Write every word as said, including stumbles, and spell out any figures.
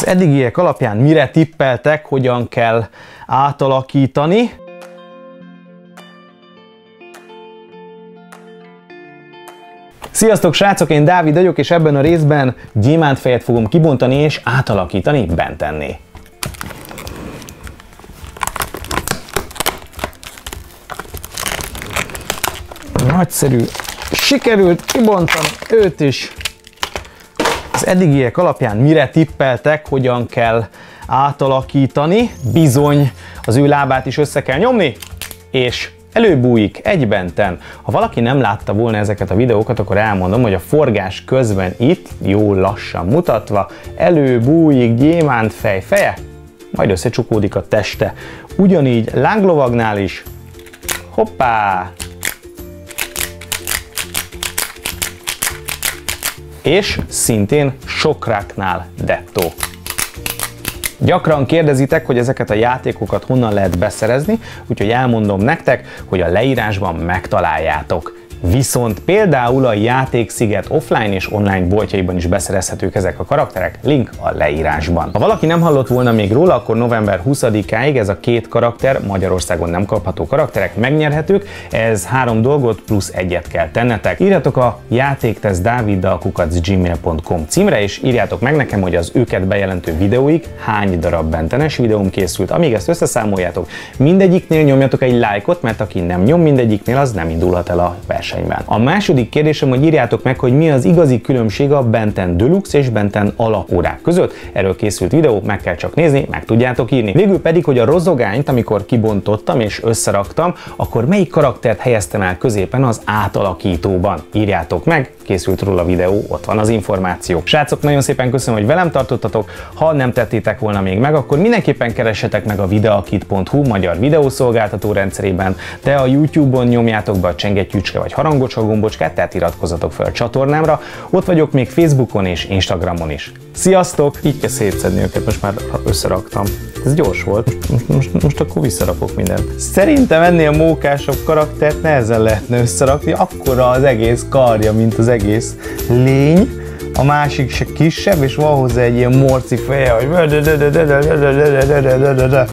Az eddigiek alapján mire tippeltek, hogyan kell átalakítani? Sziasztok srácok, én Dávid vagyok, és ebben a részben gyémántfejet fogom kibontani és átalakítani Bentenné. Nagyszerű, sikerült kibontani őt is. Az eddigiek alapján mire tippeltek, hogyan kell átalakítani? Bizony, az ő lábát is össze kell nyomni, és előbújik egy Benten. Ha valaki nem látta volna ezeket a videókat, akkor elmondom, hogy a forgás közben itt, jól lassan mutatva, előbújik gyémántfej feje, majd összecsukódik a teste. Ugyanígy lánglovagnál is, hoppá! És szintén sokráknál dettó. Gyakran kérdezitek, hogy ezeket a játékokat honnan lehet beszerezni, úgyhogy elmondom nektek, hogy a leírásban megtaláljátok. Viszont például a Játéksziget offline és online boltjaiban is beszerezhetők ezek a karakterek, link a leírásban. Ha valaki nem hallott volna még róla, akkor november huszadikáig ez a két karakter, Magyarországon nem kapható karakterek megnyerhetők, ez három dolgot plusz egyet kell tennetek. Írjatok a játéktesztdáviddal kukac gmail pont com címre, és írjátok meg nekem, hogy az őket bejelentő videóig hány darab bentenes videóm készült. Amíg ezt összeszámoljátok, mindegyiknél nyomjatok egy lájkot, mert aki nem nyom mindegyiknél, az nem indulhat el a verseny. A második kérdésem, hogy írjátok meg, hogy mi az igazi különbség a Benten Deluxe és Benten alapórák között. Erről készült videó, meg kell csak nézni, meg tudjátok írni. Végül pedig, hogy a rozogányt, amikor kibontottam és összeraktam, akkor melyik karaktert helyeztem el középen az átalakítóban. Írjátok meg, készült róla videó, ott van az információ. Srácok, nagyon szépen köszönöm, hogy velem tartottatok. Ha nem tettétek volna még meg, akkor mindenképpen keressetek meg a videokit pont hu magyar videószolgáltató rendszerében, de a YouTube-on nyomjátok be a csengettyűcske vagy harangocska gombocskát, tehát iratkozzatok fel a csatornámra. Ott vagyok még Facebookon és Instagramon is. Sziasztok! Így kell szétszedni őket, most már összeraktam. Ez gyors volt, most, most, most akkor visszarakok mindent. Szerintem ennél mókásabb karaktert nehezen lehetne összerakni, akkora az egész karja, mint az egész lény. A másik se kisebb, és van hozzá egy ilyen morci feje, hogy